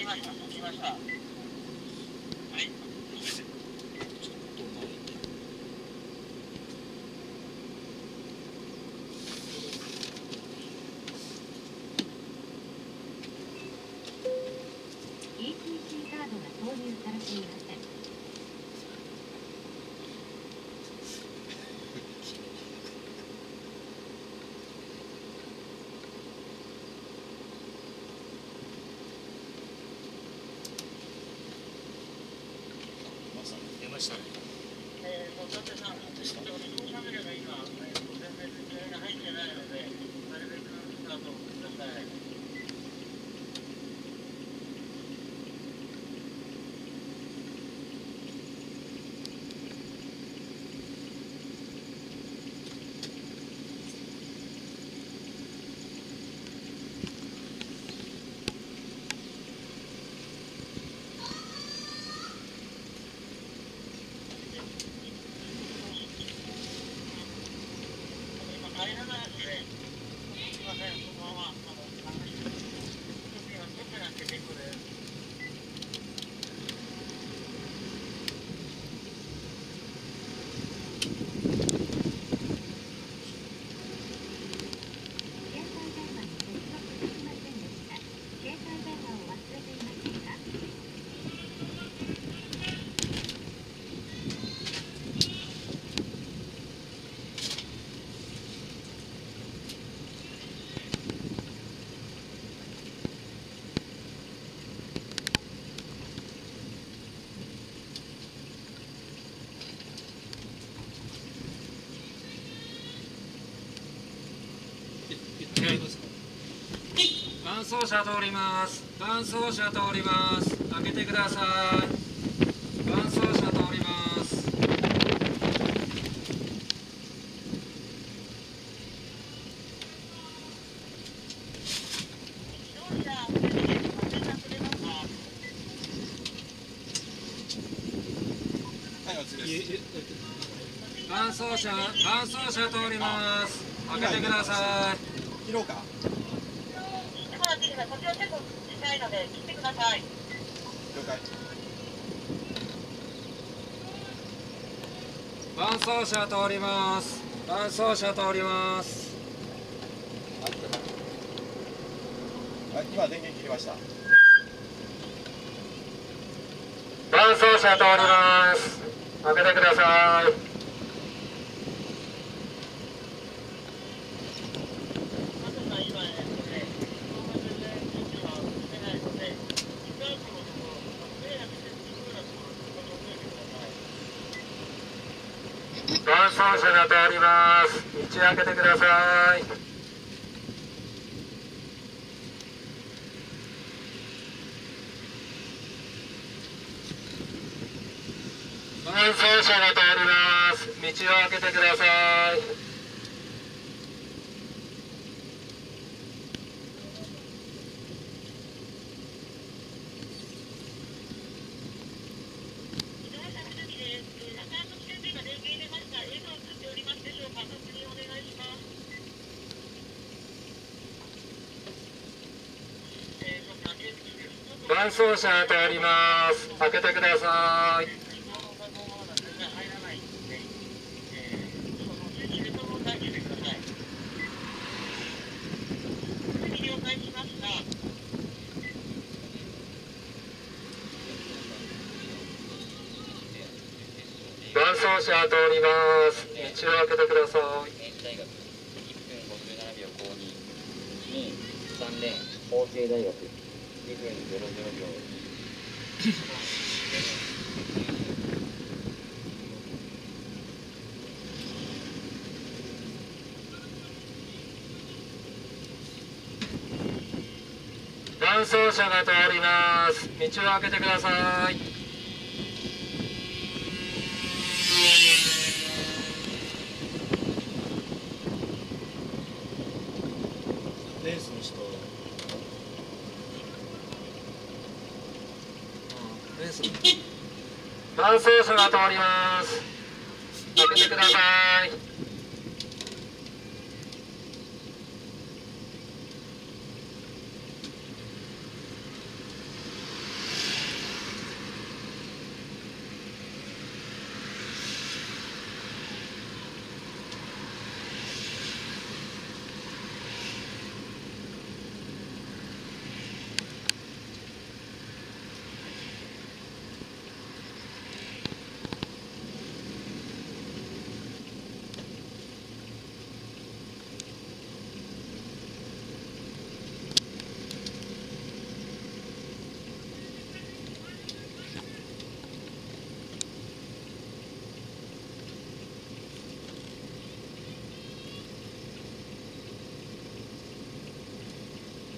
ETC カードが投入されていません。 出ましたね。 伴走者通ります。伴走者通ります。開けてください。伴走者通ります。伴走者通ります。開けてください。 切ろうか。 こちらチェックしたいので切ってください。 了解。 伴走者通ります。伴走者通ります。 はい、今電源切りました。 伴走者通ります。開けてください。伴走者が通ります。道開けてください。伴走者が通ります。道を開けてください。伴走者が通ります。開けてください。伴走者通ります。道を開けてください。 明治大学1分57秒52、2位3レーン法政大学2分00秒伴走者が通ります。道を開けてください。 レースの人。 伴走者が通ります。開けてください。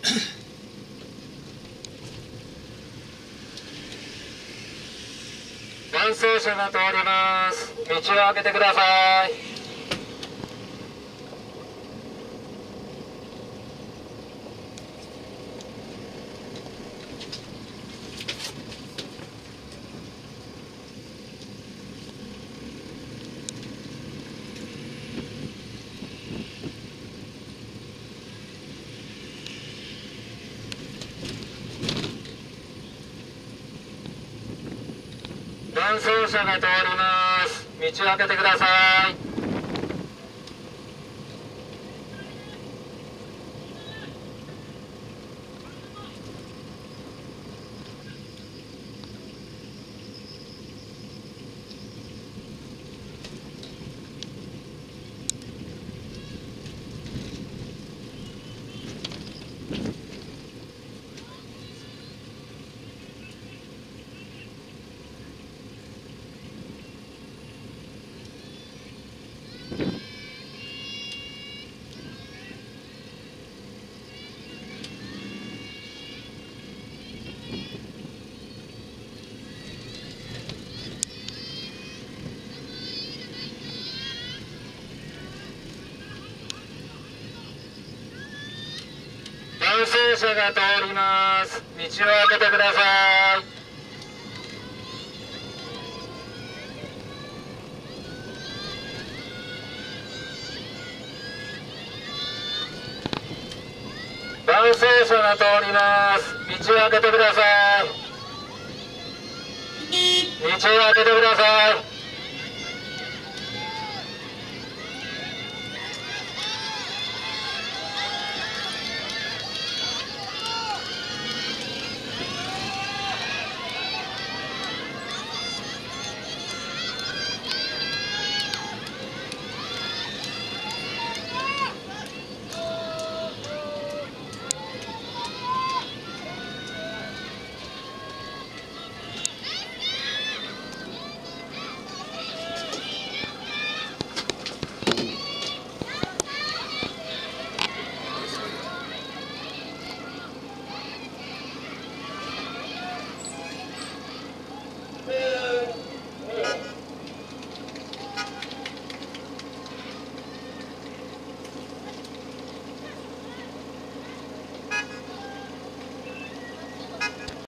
伴走者が通ります。道を開けてください。伴走者が通ります。道を開けてください。伴走者が通ります。道を開けてください。伴走者が通ります。道を開けてください。道を開けてください。